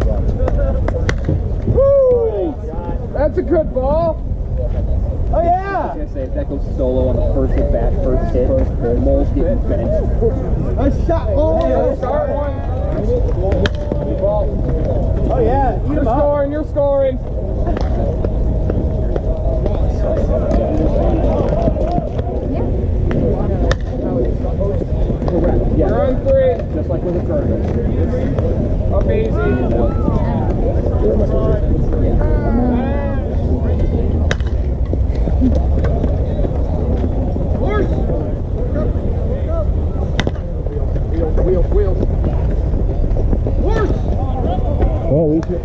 Woo! That's a good ball. Oh yeah! I was gonna say, if that goes solo on the first at bat, first hit, Mole's getting benched. Nice shot. Oh, start one. Oh yeah, you're scoring, you're scoring. Correct. Yeah. You're on 3. Just like with a tournament. Up easy. Wheels. Oh, we should.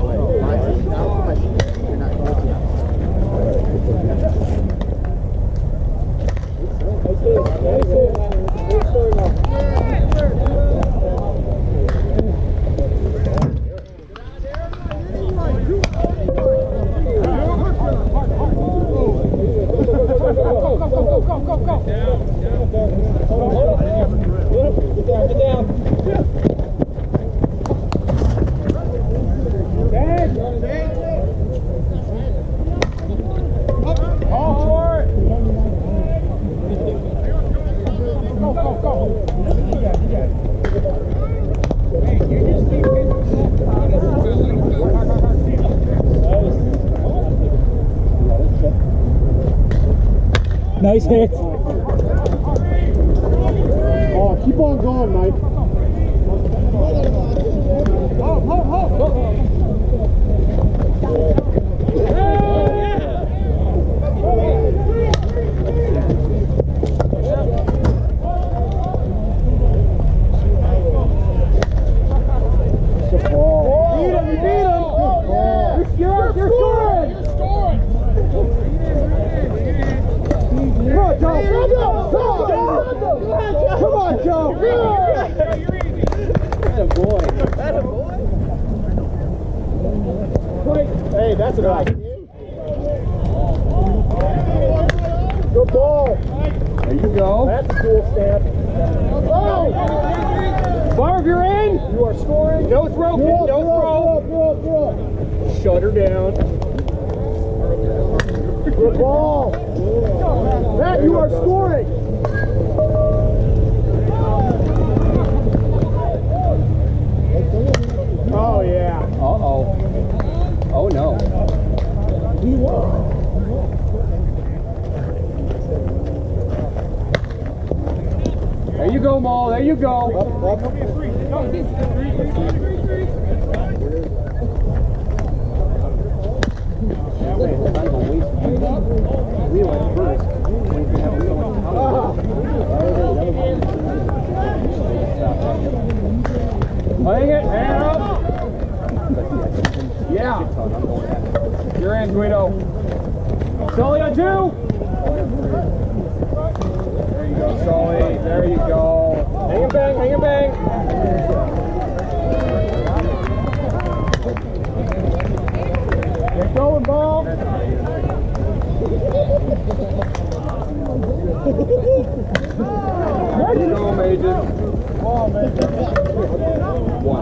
Nice hit. Oh, keep on going, Mike. Hey, that's a nice. Good ball. There you go. That's a cool stamp. Oh! Barb, you're in. You are scoring. No throw, kid. No throw. Shut her down. Good ball. Matt, you are scoring. Oh, yeah. Uh-oh. Oh, no. There you go, Maul. There you go. Up. We went first. Hang it, hang it up. Yeah. You're in, Guido. Sully on 2. There you go, Sully. There you go. Hang and bang, hang and bang. Get going, ball. There you go, Major. Come on, Major. 1.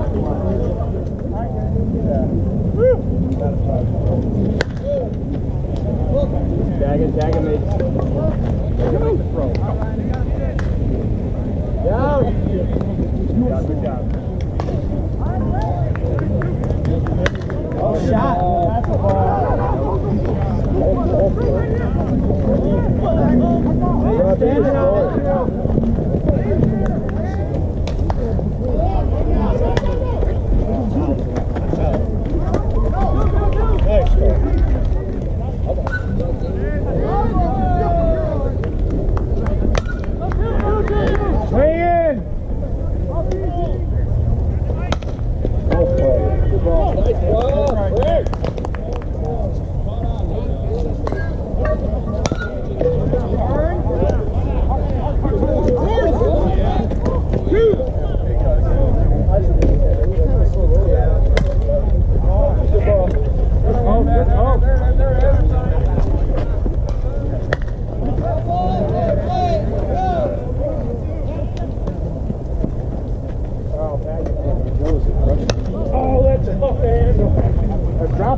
Tag it, Major. Throw. Down. Good job.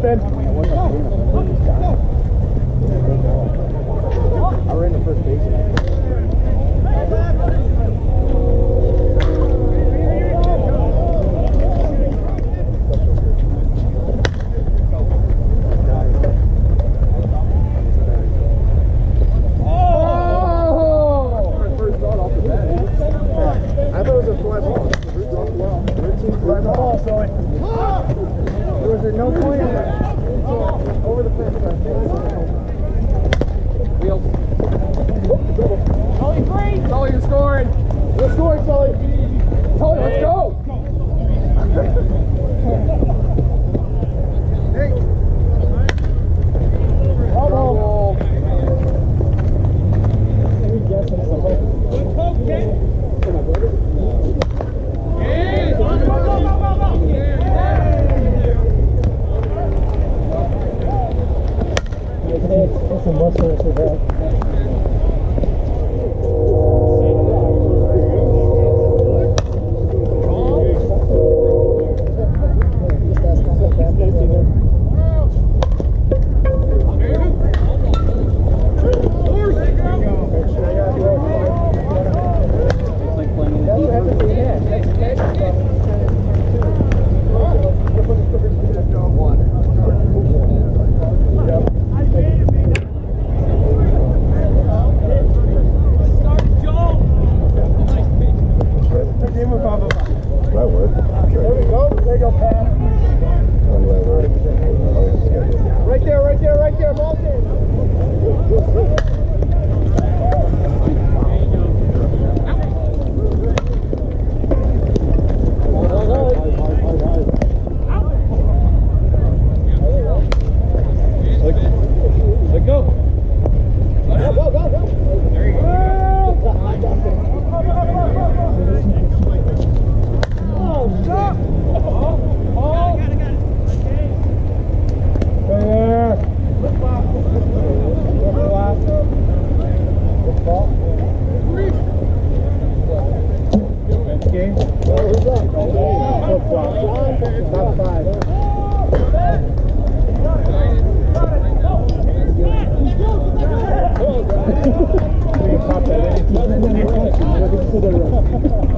open. I ran the first base. No point in it. Over the fence. Wheels. Sully, free! Sully, you're scoring. You're scoring, Sully. Sully, let's go! Hey. Ball. Some muscles for that. Right there, Malton. Let go. Go. There you go. Oh, stop. Got it. There. Pop that in.